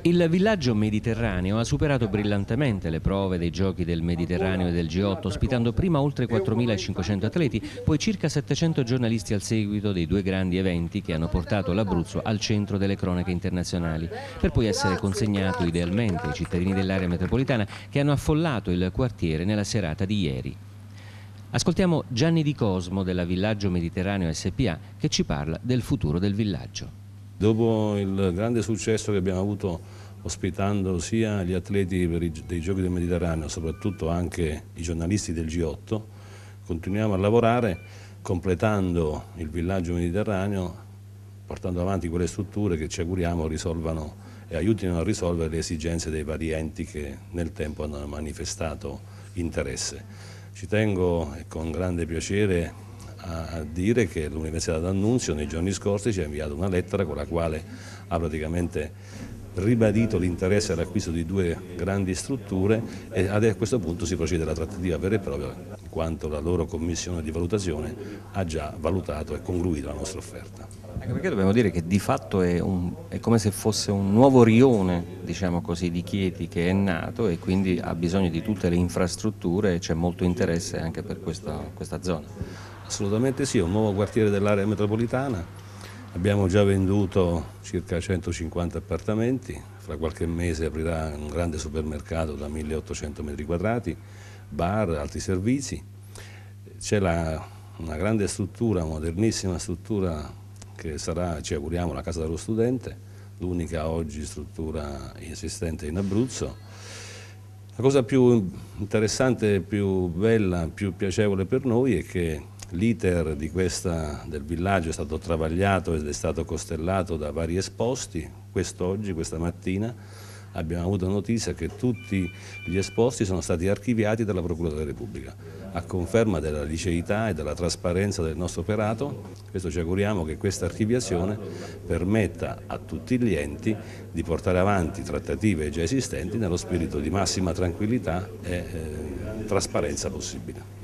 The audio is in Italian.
Il villaggio mediterraneo ha superato brillantemente le prove dei Giochi del Mediterraneo e del G8, ospitando prima oltre 4.500 atleti, poi circa 700 giornalisti al seguito dei due grandi eventi che hanno portato l'Abruzzo al centro delle cronache internazionali, per poi essere consegnato idealmente ai cittadini dell'area metropolitana che hanno affollato il quartiere nella serata di ieri. Ascoltiamo Gianni Di Cosmo della Villaggio Mediterraneo SpA che ci parla del futuro del villaggio. Dopo il grande successo che abbiamo avuto ospitando sia gli atleti dei Giochi del Mediterraneo, soprattutto anche i giornalisti del G8, continuiamo a lavorare completando il villaggio mediterraneo, portando avanti quelle strutture che ci auguriamo risolvano e aiutino a risolvere le esigenze dei vari enti che nel tempo hanno manifestato interesse. Ci tengo con grande piacere a dire che l'Università d'Annunzio nei giorni scorsi ci ha inviato una lettera con la quale ha praticamente ribadito l'interesse all'acquisto di due grandi strutture e a questo punto si procede alla trattativa vera e propria, in quanto la loro commissione di valutazione ha già valutato e concluito la nostra offerta. Anche perché dobbiamo dire che di fatto è come se fosse un nuovo rione, diciamo così, di Chieti che è nato e quindi ha bisogno di tutte le infrastrutture e c'è molto interesse anche per questa zona. Assolutamente sì, è un nuovo quartiere dell'area metropolitana, abbiamo già venduto circa 150 appartamenti, fra qualche mese aprirà un grande supermercato da 1800 metri quadrati, bar, altri servizi, c'è una grande struttura, modernissima struttura che sarà, ci auguriamo, la Casa dello Studente, l'unica oggi struttura esistente in Abruzzo. La cosa più interessante, più bella, più piacevole per noi è che l'iter del villaggio è stato travagliato ed è stato costellato da vari esposti. Quest'oggi, questa mattina, abbiamo avuto notizia che tutti gli esposti sono stati archiviati dalla Procura della Repubblica, a conferma della liceità e della trasparenza del nostro operato. Questo ci auguriamo che questa archiviazione permetta a tutti gli enti di portare avanti trattative già esistenti nello spirito di massima tranquillità e trasparenza possibile.